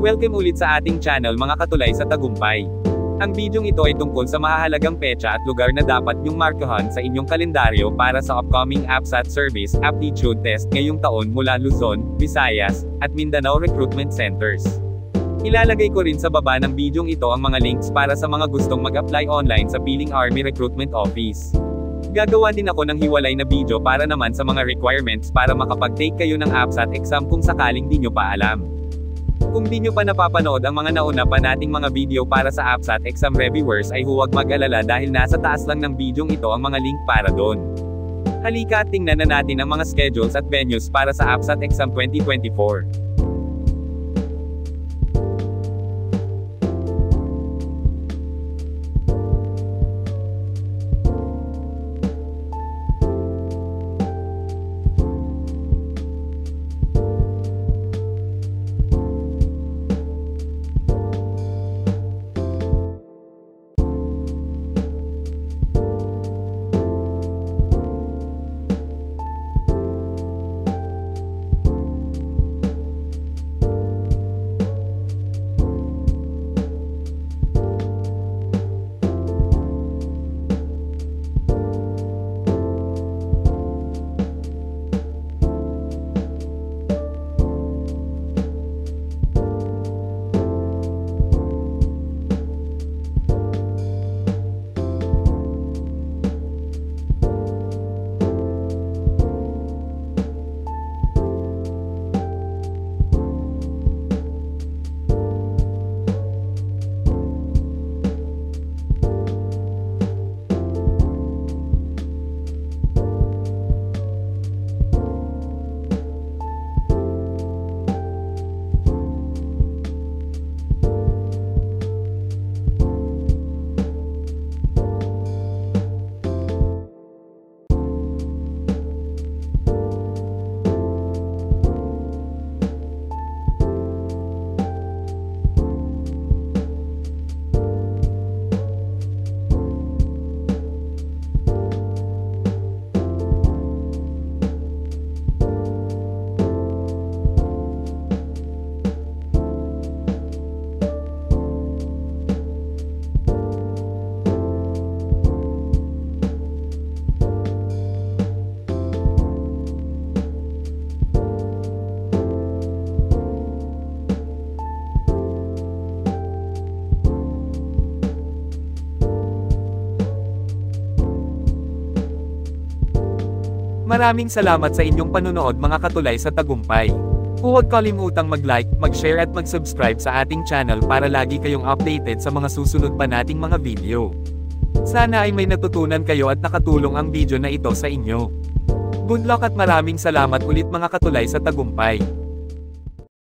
Welcome ulit sa ating channel mga katulay sa tagumpay. Ang bidyong ito ay tungkol sa mahahalagang petsa at lugar na dapat niyong markahan sa inyong kalendaryo para sa upcoming APSAT Service Aptitude Test ngayong taon mula Luzon, Visayas, at Mindanao Recruitment Centers. Ilalagay ko rin sa baba ng bidyong ito ang mga links para sa mga gustong mag-apply online sa Piling Army Recruitment Office. Gagawa din ako ng hiwalay na video para naman sa mga requirements para makapag-take kayo ng APSAT exam kung sakaling di nyo pa alam. Kung di nyo pa napapanood ang mga nauna pa nating mga video para sa APSAT exam reviewers ay huwag mag-alala dahil nasa taas lang ng bidyong ito ang mga link para doon. Halika at tingnan na natin ang mga schedules at venues para sa APSAT exam 2024. Maraming salamat sa inyong panunood mga katulay sa tagumpay. Huwag kalimutang mag-like, mag-share at mag-subscribe sa ating channel para lagi kayong updated sa mga susunod pa nating mga video. Sana ay may natutunan kayo at nakatulong ang video na ito sa inyo. Good luck at maraming salamat ulit mga katulay sa tagumpay.